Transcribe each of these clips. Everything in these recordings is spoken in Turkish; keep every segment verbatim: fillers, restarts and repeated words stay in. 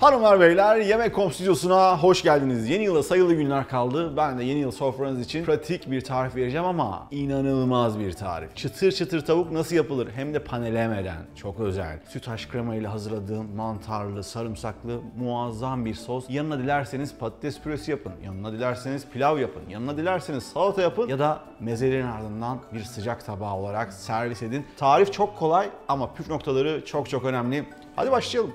Hanımlar beyler, Yemek Kom stüdyosuna hoş geldiniz. Yeni yıla sayılı günler kaldı. Ben de yeni yıl sofranız için pratik bir tarif vereceğim ama inanılmaz bir tarif. Çıtır çıtır tavuk nasıl yapılır? Hem de panelemeden. Çok özel. Sütaş krema ile hazırladığım mantarlı, sarımsaklı muazzam bir sos. Yanına dilerseniz patates püresi yapın. Yanına dilerseniz pilav yapın. Yanına dilerseniz salata yapın. Ya da mezelerin ardından bir sıcak tabağı olarak servis edin. Tarif çok kolay ama püf noktaları çok çok önemli. Hadi başlayalım.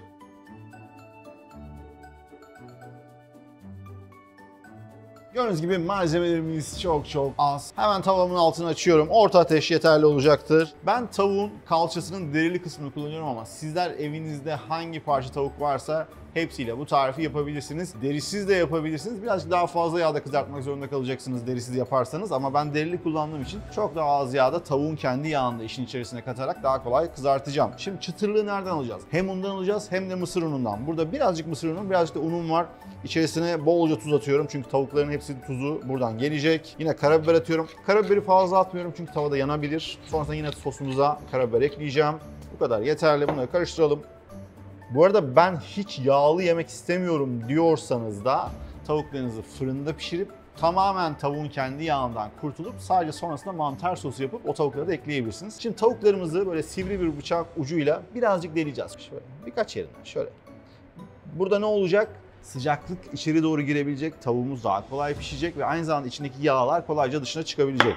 Gördüğünüz gibi malzemelerimiz çok çok az. Hemen tavamın altını açıyorum. Orta ateş yeterli olacaktır. Ben tavuğun kalçasının derili kısmını kullanıyorum ama sizler evinizde hangi parça tavuk varsa hepsiyle bu tarifi yapabilirsiniz. Derisiz de yapabilirsiniz. Birazcık daha fazla yağda kızartmak zorunda kalacaksınız derisiz yaparsanız ama ben derili kullandığım için çok daha az yağda tavuğun kendi yağını da işin içerisine katarak daha kolay kızartacağım. Şimdi çıtırlığı nereden alacağız? Hem undan alacağız hem de mısır unundan. Burada birazcık mısır unu, birazcık da unum var. İçerisine bolca tuz atıyorum çünkü tavukların hepsinin tuzu buradan gelecek. Yine karabiber atıyorum. Karabiberi fazla atmıyorum çünkü tavada yanabilir. Sonrasında yine sosumuza karabiber ekleyeceğim. Bu kadar yeterli. Bunları karıştıralım. Bu arada ben hiç yağlı yemek istemiyorum diyorsanız da tavuklarınızı fırında pişirip tamamen tavuğun kendi yağından kurtulup sadece sonrasında mantar sosu yapıp o tavukları da ekleyebilirsiniz. Şimdi tavuklarımızı böyle sivri bir bıçak ucuyla birazcık deleceğiz. Şöyle birkaç yerinden şöyle. Burada ne olacak? Sıcaklık içeri doğru girebilecek, tavuğumuz daha kolay pişecek ve aynı zamanda içindeki yağlar kolayca dışına çıkabilecek.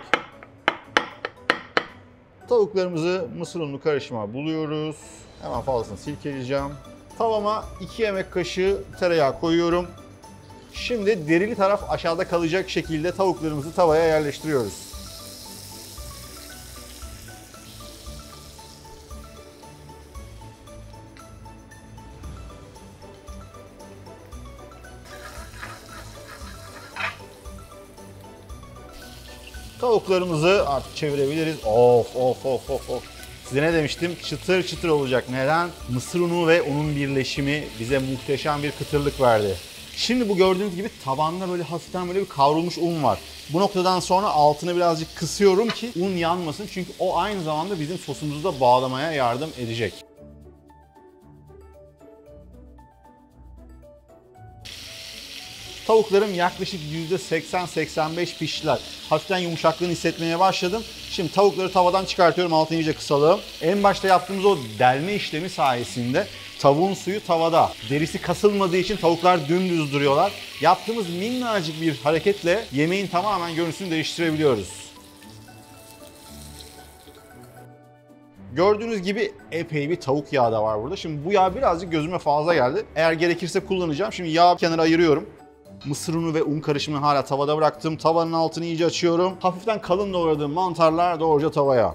Tavuklarımızı mısır unlu karışıma buluyoruz. Hemen fazlasını silkeleyeceğim. Tavama iki yemek kaşığı tereyağı koyuyorum. Şimdi derili taraf aşağıda kalacak şekilde tavuklarımızı tavaya yerleştiriyoruz. Tavuklarımızı artık çevirebiliriz. Of of of of of. Size ne demiştim? Çıtır çıtır olacak. Neden? Mısır unu ve unun birleşimi bize muhteşem bir kıtırlık verdi. Şimdi bu gördüğünüz gibi tabanda böyle hafiften böyle bir kavrulmuş un var. Bu noktadan sonra altını birazcık kısıyorum ki un yanmasın. Çünkü o aynı zamanda bizim sosumuzu da bağlamaya yardım edecek. Tavuklarım yaklaşık yüzde seksen seksen beş piştiler. Hafiften yumuşaklığını hissetmeye başladım. Şimdi tavukları tavadan çıkartıyorum, altını iyice kısalım. En başta yaptığımız o delme işlemi sayesinde tavuğun suyu tavada. Derisi kasılmadığı için tavuklar dümdüz duruyorlar. Yaptığımız minnacık bir hareketle yemeğin tamamen görüntüsünü değiştirebiliyoruz. Gördüğünüz gibi epey bir tavuk yağı da var burada. Şimdi bu yağ birazcık gözüme fazla geldi. Eğer gerekirse kullanacağım. Şimdi yağı kenara ayırıyorum. Mısır unu ve un karışımını hala tavada bıraktım. Tavanın altını iyice açıyorum. Hafiften kalın doğradığım mantarlar doğruca tavaya.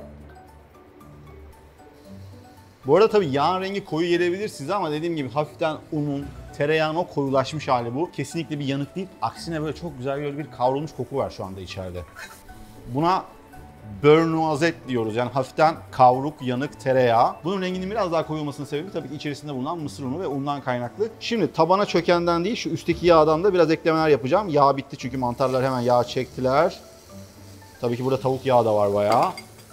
Bu arada tabii yağın rengi koyu gelebilir size ama dediğim gibi hafiften unun, tereyağın o koyulaşmış hali bu. Kesinlikle bir yanık değil. Aksine böyle çok güzel böyle bir kavrulmuş koku var şu anda içeride. Buna beurre noisette diyoruz. Yani hafiften kavruk, yanık tereyağı. Bunun renginin biraz daha koyu olmasının sebebi tabii ki içerisinde bulunan mısır unu ve undan kaynaklı. Şimdi tabana çökenden değil şu üstteki yağdan da biraz eklemeler yapacağım. Yağ bitti çünkü mantarlar hemen yağ çektiler. Tabii ki burada tavuk yağı da var bayağı.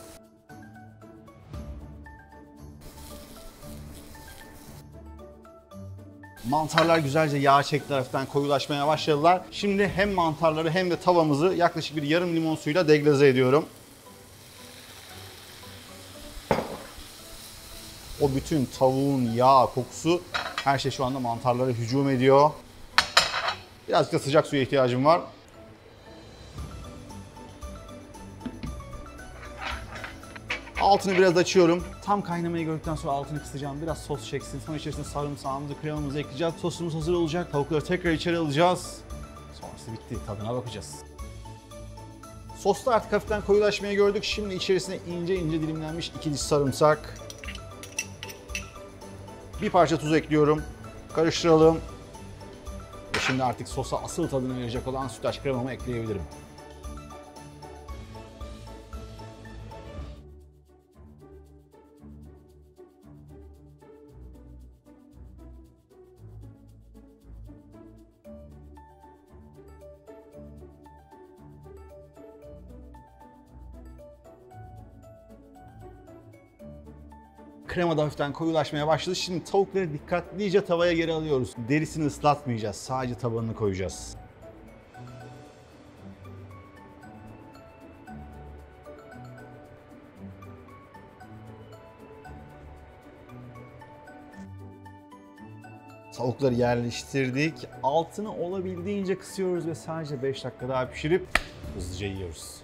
Mantarlar güzelce yağ çekti, taraftan koyulaşmaya başladılar. Şimdi hem mantarları hem de tavamızı yaklaşık bir yarım limon suyuyla deglaze ediyorum. O bütün tavuğun yağ kokusu her şey şu anda mantarlara hücum ediyor. Birazcık da sıcak suya ihtiyacım var. Altını biraz açıyorum. Tam kaynamayı gördükten sonra altını kısacağım. Biraz sos çeksin. Sonra içerisine sarımsağımızı, kremamızı ekleyeceğiz. Sosumuz hazır olacak. Tavukları tekrar içeri alacağız. Sonrası bitti. Tadına bakacağız. Sosta artık hafiften koyulaşmayı gördük. Şimdi içerisine ince ince dilimlenmiş iki diş sarımsak. Bir parça tuz ekliyorum. Karıştıralım. Ve şimdi artık sosa asıl tadını verecek olan sütlaç kremamı ekleyebilirim. Krema da hafiften koyulaşmaya başladı. Şimdi tavukları dikkatlice tavaya geri alıyoruz. Derisini ıslatmayacağız. Sadece tabanını koyacağız. Tavukları yerleştirdik. Altını olabildiğince kısıyoruz ve sadece beş dakika daha pişirip hızlıca yiyoruz.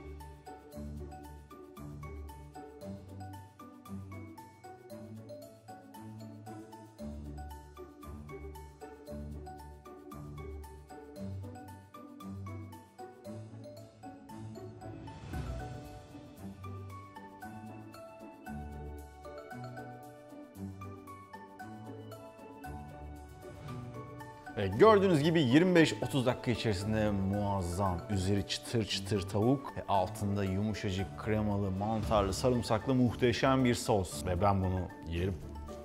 Ve gördüğünüz gibi yirmi beş otuz dakika içerisinde muazzam, üzeri çıtır çıtır tavuk ve altında yumuşacık kremalı, mantarlı, sarımsaklı muhteşem bir sos. Ve ben bunu yerim.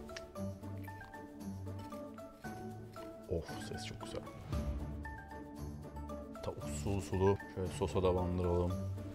Of, ses çok güzel. Tavuk sulu sulu. Şöyle sosa da bandıralım.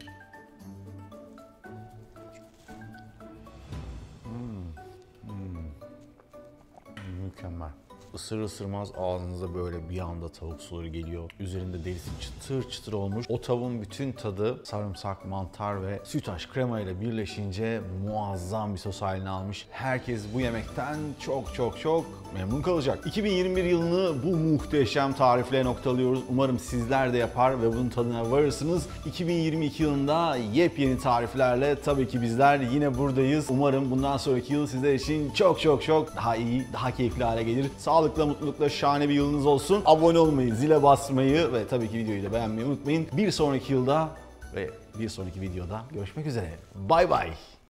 Hmm. Hmm. Mükemmel. Isır ısırmaz ağzınıza böyle bir anda tavuk suları geliyor. Üzerinde derisi çıtır çıtır olmuş. O tavuğun bütün tadı sarımsak, mantar ve sütaş krema ile birleşince muazzam bir sos haline almış. Herkes bu yemekten çok çok çok memnun kalacak. iki bin yirmi bir yılını bu muhteşem tarifle noktalıyoruz. Umarım sizler de yapar ve bunun tadına varırsınız. iki bin yirmi iki yılında yepyeni tariflerle tabii ki bizler yine buradayız. Umarım bundan sonraki yıl sizler için çok çok çok daha iyi, daha keyifli hale gelir. Sağlıkla, mutlulukla şahane bir yılınız olsun. Abone olmayı, zile basmayı ve tabii ki videoyu da beğenmeyi unutmayın. Bir sonraki yılda ve bir sonraki videoda görüşmek üzere. Bay bay.